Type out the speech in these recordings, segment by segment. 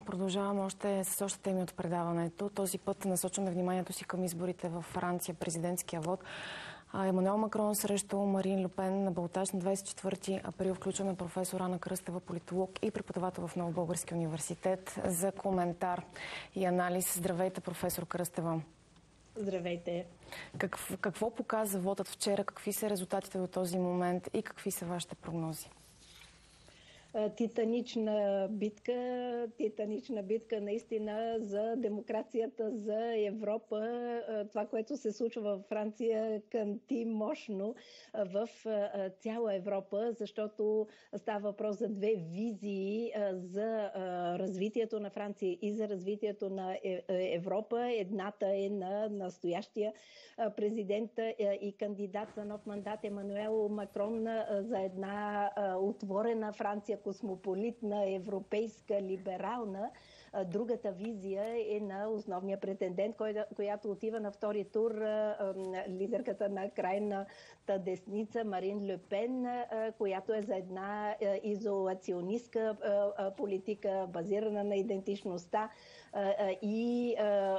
Продължаваме с още теми от предаването. Този път насочваме вниманието си към изборите във Франция, президентския вод. Емануел Макрон срещу Марин Ле Пен на балотаж на 24 април. Включваме професор Ана Кръстева, политолог и преподавател в Нов български университет, за коментар и анализ. Здравейте, професор Кръстева. Здравейте. Какво показа вотът вчера? Какви са резултатите до този момент и какви са вашите прогнози? Титанична битка наистина за демокрацията, за Европа. Това, което се случва във Франция, кънти мощно в цяла Европа, защото става въпрос за две визии за развитието на Франция и за развитието на Европа. Едната е на настоящия президент и кандидат за нов мандат Емануел Макрон за една отворена Франция, космополитна, европейска, либерална. Другата визия е на основния претендент, която отива на втори тур, лидерката на крайната десница Марин Ле Пен, която е за една изолационистка политика, базирана на идентичността и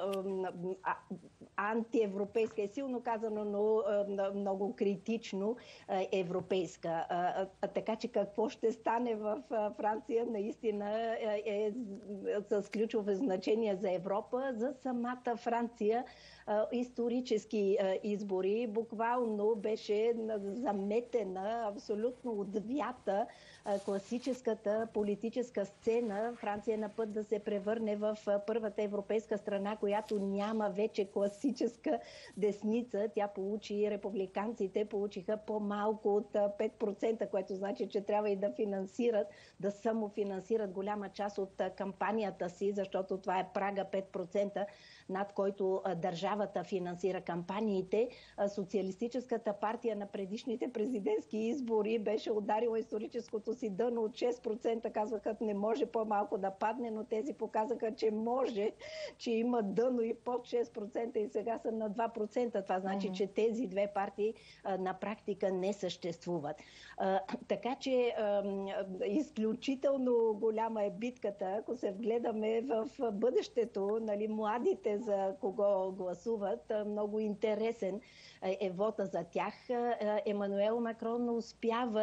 антиевропейска, е силно казано, но много критично европейска. Така че какво ще стане в Франция наистина е с ключово значение за Европа, за самата Франция. Исторически избори буквално беше заметена, абсолютно отвята класическата политическа сцена. Франция е на път да се превърне в първата европейска страна, която няма вече класическа десница. Тя получи, републиканците получиха по-малко от 5%, което значи, че трябва и да финансират, да самофинансират голяма част от кампанията си, защото това е прага 5%, над който държавата финансира кампаниите. Социалистическата партия на предишните президентски избори беше ударила историческото си дъно от 6%. Казваха, не може по-малко да падне, но тези показаха, че може, че има дъно и под 6% и сега са на 2%. Това значи, че тези две партии на практика не съществуват. Така че изключително голяма е битката, ако се вгледаме в бъдещето, нали, младите за кого гласуват. Много интересен е вота за тях. Емануел Макрон успява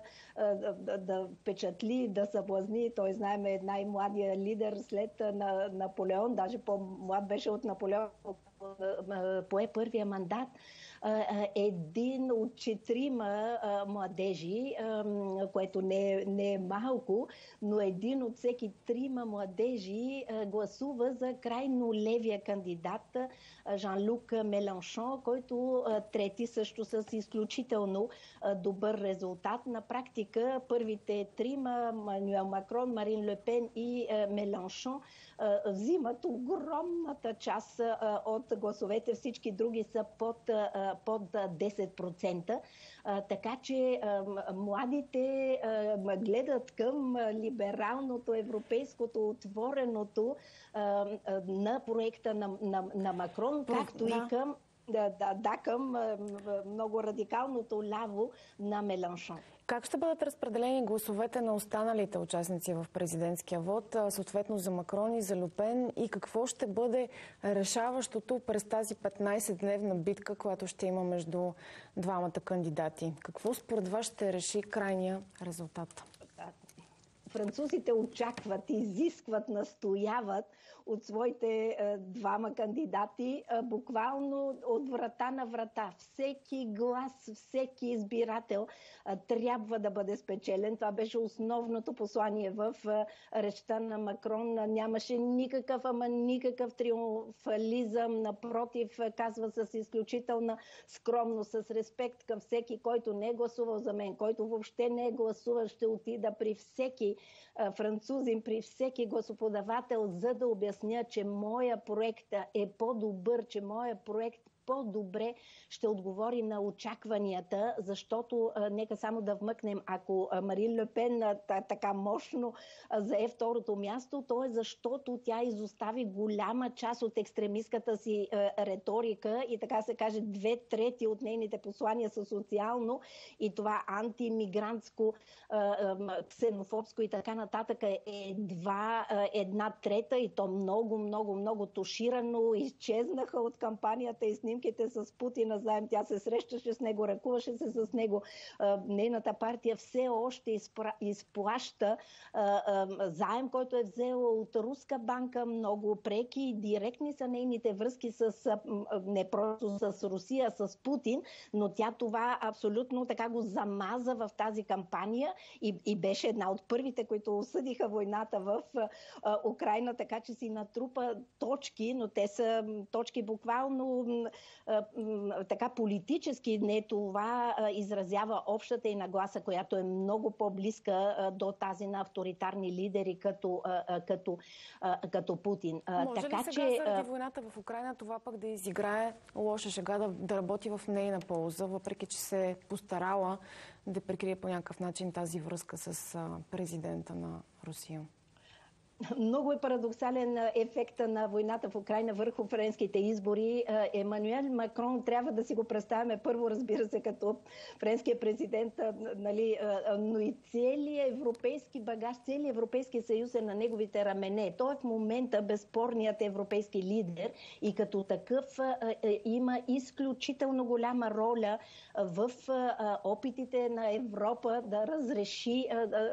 да впечатли, да съблазни. Той, знаем, е най-младия лидер след Наполеон. Даже по-млад беше от Наполеон, пое първия мандат. Един от 4 младежи, което не е малко, но един от всеки 3 младежи гласува за крайно левия кандидат Жан-Люк Меланшон, който трети също с изключително добър резултат. На практика първите 3, Емануел Макрон, Марин Ле Пен и Меланшон, взимат огромната част от гласовете. Всички други са под 10%. Така че младите гледат към либералното, европейското, отвореното на проекта на Макрон, както и към към много радикалното ляво на Меланшон. Как ще бъдат разпределени гласовете на останалите участници в президентския вод, съответно за Макрон и за Ле Пен, и какво ще бъде решаващото през тази 15-дневна битка, която ще има между двамата кандидати? Какво според вас ще реши крайния резултат? Французите очакват, изискват, настояват от своите 2 кандидати буквално от врата на врата. Всеки глас, всеки избирател трябва да бъде спечелен. Това беше основното послание в речта на Макрон. Нямаше никакъв триумфализъм. Напротив, казва с изключителна скромност, с респект към всеки, който не е гласувал за мен, който въобще не е гласувал, ще отида при всеки французин, при всеки гласоподавател, за да обясня, че моя проект е по-добър, че моя проект по-добре ще отговори на очакванията, защото нека само да вмъкнем, ако Марин Ле Пен така мощно зае второто място, то е защото тя изостави голяма част от екстремистката си риторика и така се каже 2/3 от нейните послания са социално и това антимигрантско, ксенофобско и така нататък е едва 1/3 и то много туширано. Изчезнаха от кампанията и снимките с Путина. Знаем, тя се срещаше с него, ръкуваше се с него. Нейната партия все още изплаща заем, който е взела от руска банка. Много преки и директни са нейните връзки не просто с Русия, с Путин, но тя това абсолютно така го замаза в тази кампания и беше една от първите, които осъдиха войната в Украйна, така че си натрупа точки, но те са точки буквално така политически. Не това изразява общата и нагласа, която е много по-близка до тази на авторитарни лидери като Путин. Може така, ли сега заради войната в Украйна това пък да изиграе лоша шега, да работи в нейна полза, въпреки че се е постарала да прикрие по някакъв начин тази връзка с президента на Русия? Много е парадоксален ефекта на войната в Украйна върху френските избори. Емануел Макрон трябва да си го представяме първо, разбира се, като френския президент, нали, но и целият европейски багаж, целият Европейски съюз е на неговите рамене. Той е в момента безспорният европейски лидер и като такъв има изключително голяма роля в опитите на Европа да разреши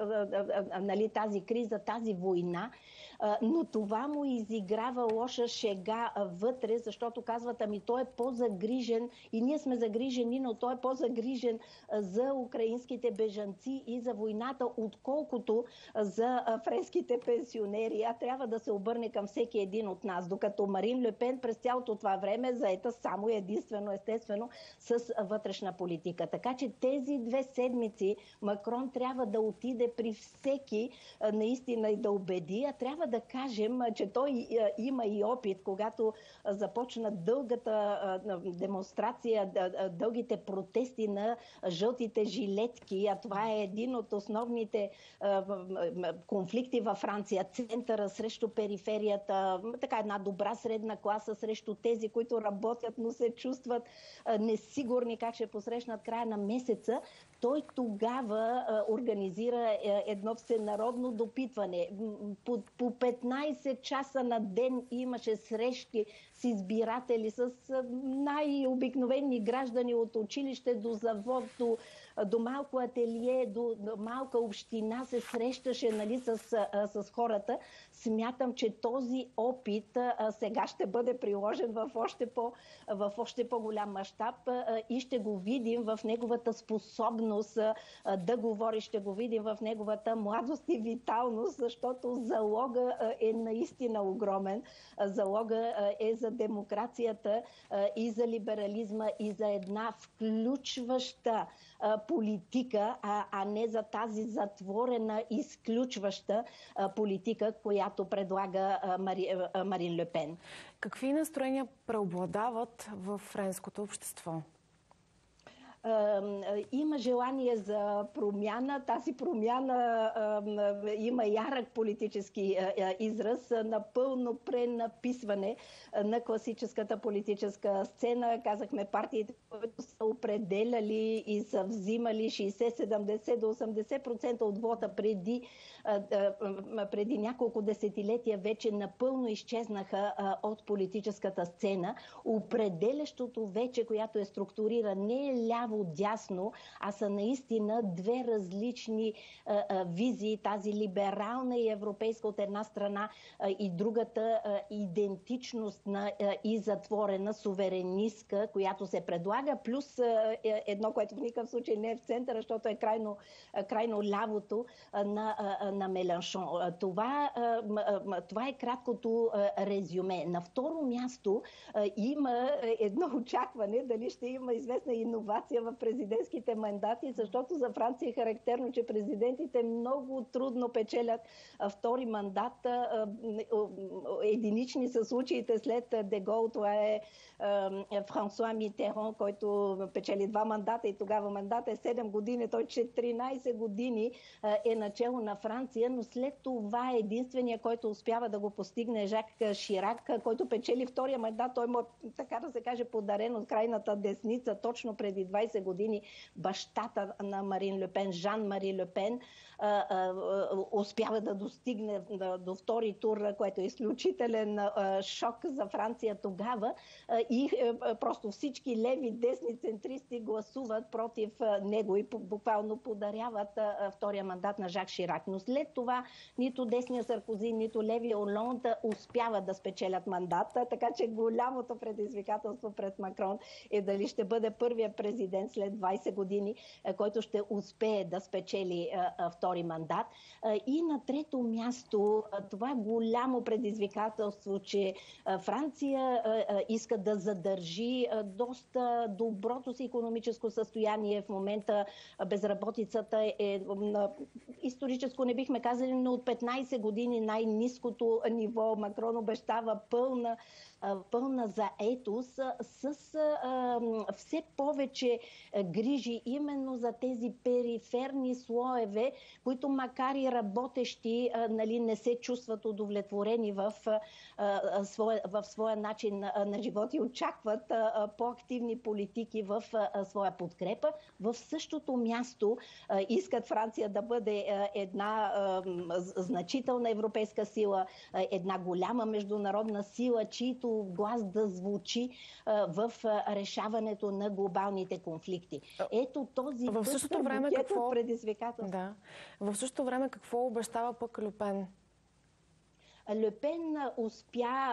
нали, тази криза, тази война. Но това му изиграва лоша шега вътре, защото казват, ами той е по-загрижен и ние сме загрижени, но той е по-загрижен за украинските бежанци и за войната, отколкото за френските пенсионери. А трябва да се обърне към всеки един от нас. Докато Марин Ле Пен през цялото това време заета само единствено, естествено, с вътрешна политика. Така че тези 2 седмици Макрон трябва да отиде при всеки наистина и да убеди. Трябва да кажем, че той има и опит, когато започна дългата демонстрация, дългите протести на жълтите жилетки, а това е един от основните конфликти във Франция. Центъра срещу периферията, така една добра средна класа срещу тези, които работят, но се чувстват несигурни как ще посрещнат края на месеца. Той тогава организира едно всенародно допитване. По 15 часа на ден имаше срещи с избиратели, с най-обикновени граждани от училище до завод, до малко ателие, до малка община се срещаше, нали, с хората. Смятам, че този опит сега ще бъде приложен в още по-голям мащаб и ще го видим в неговата способност да говори, ще го видим в неговата младост и виталност, защото залога е наистина огромен. Залога е за демокрацията и за либерализма и за една включваща политика, а не за тази затворена, изключваща политика, която предлага Марин Ле Пен. Какви настроения преобладават в френското общество? Има желание за промяна. Тази промяна има ярък политически израз, напълно пренаписване на класическата политическа сцена. Казахме, партиите, които са определяли и са взимали 60-70 до 80% от вота преди няколко десетилетия, вече напълно изчезнаха от политическата сцена. Определящото вече, която е структурира, не е ляво-дясно, а са наистина 2 различни визии. Тази либерална и европейска от една страна и другата идентичностна и затворена, суверенистка, която се предлага, плюс едно, което в никакъв случай не е в центъра, защото е крайно лявото на Меланшон. Това е краткото резюме. На второ място има едно очакване, дали ще има известна иновация разлика в президентските мандати, защото за Франция е характерно, че президентите много трудно печелят втори мандат. Единични са случаите след Дегол. Това е Франсуа Митерон, който печели 2 мандата и тогава мандат е 7 години. Той 14 години е начало на Франция, но след това единствения, който успява да го постигне, е Жак Ширак, който печели втория мандат. Той му, така да се каже, подарен от крайната десница точно преди 20 години. Бащата на Марин Ле, Жан-Мари Ле Пен, успява да достигне до втори тур, което е изключителен шок за Франция тогава. И просто всички леви, десни центристи гласуват против него и буквално подаряват втория мандат на Жак Ширак. Но след това нито десния Саркози, нито левия Олонд успяват да спечелят мандата, така че голямото предизвикателство пред Макрон е дали ще бъде първият президент след 20 години, който ще успее да спечели втори мандат. И на трето място, това голямо предизвикателство, че Франция иска да задържи доста доброто си икономическо състояние. В момента безработицата е историческо, не бихме казали, но от 15 години най-ниското ниво. Макрон обещава пълна заетост с все повече грижи именно за тези периферни слоеве, които макар и работещи, не се чувстват удовлетворени в своя начин на живот и очакват по-активни политики в своя подкрепа. В същото място искат Франция да бъде една значителна европейска сила, една голяма международна сила, чието глас да звучи в решаването на глобалните конфликти. Ето този букет от предизвикателство. Да. В същото време какво обещава пък Ле Пен? Ле Пен успя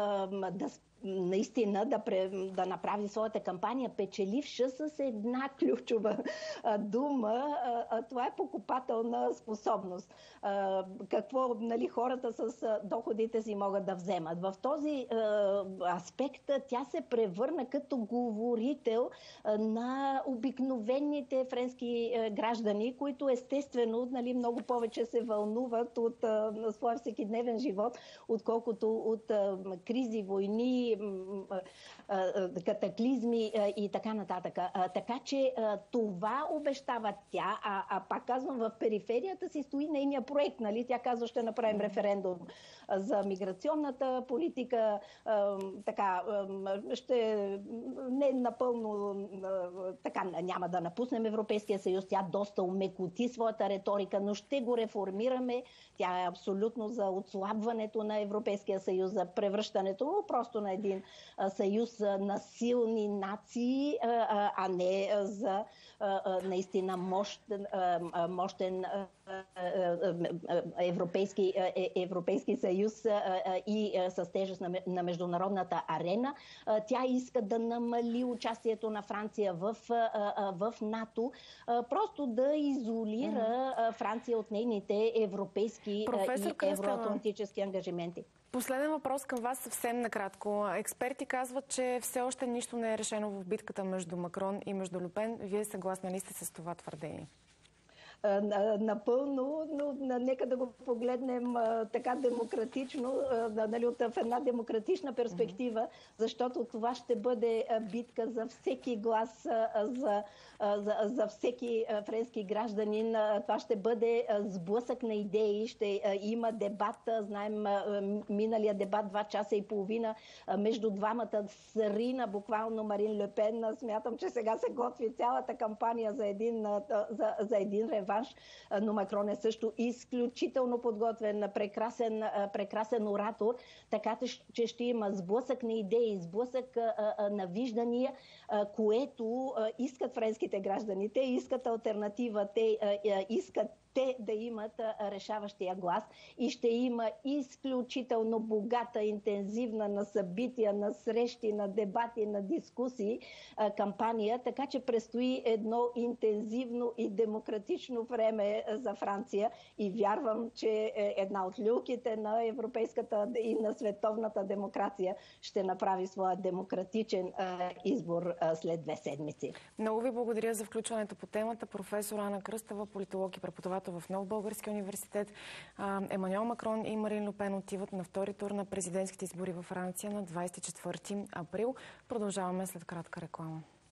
наистина да направи своята кампания печеливша с една ключова дума. Това е покупателна способност. Какво хората с доходите си могат да вземат. В този аспект тя се превърна като говорител на обикновените френски граждани, които естествено много повече се вълнуват от своя всекидневен живот, отколкото от кризи, войни, катаклизми и така нататък. Така че това обещава тя, пак казвам, в периферията си стои нейния проект. Тя казва, ще направим референдум за миграционната политика, ще не напълно няма да напуснем Европейския съюз. Тя доста умекоти своята риторика, но ще го реформираме. Тя е абсолютно за отслабването на Европейския съюз, за превръщането просто на един съюз на силни нации, а не за наистина мощен Европейски съюз и с тежест на международната арена. Тя иска да намали участието на Франция в НАТО, просто да изолира Франция от нейните европейски и евроатлантически ангажименти. Последен въпрос към вас съвсем накратко. Експерти казват, че все още нищо не е решено в битката между Макрон и между Ле Пен. Вие съгласни ли сте с това твърдение? Напълно, но нека да го погледнем така демократично, от една демократична перспектива, защото това ще бъде битка за всеки глас, за всеки френски гражданин. Това ще бъде сблъсък на идеи, ще има дебат. Знаем, миналия дебат 2 часа и половина между двамата срина буквално Марин Ле Пен. Смятам, че сега се готви цялата кампания за един реванш. Но Макрон е също изключително подготвен, прекрасен оратор, така че ще има сблъсък на идеи, сблъсък на виждания, което искат френските граждани. Те искат алтернатива, те искат те да имат решаващия глас и ще има изключително богата, интензивна на събития, на срещи, на дебати, на дискусии кампания, така че предстои едно интензивно и демократично време за Франция и вярвам, че една от люлките на европейската и на световната демокрация ще направи своя демократичен избор след 2 седмици. Много ви благодаря за включването по темата. Професор Ана Кръстева, политолог и преподавател в Нов български университет. Емануел Макрон и Марин Люпен отиват на втори тур на президентските избори във Франция на 24 април. Продължаваме след кратка реклама.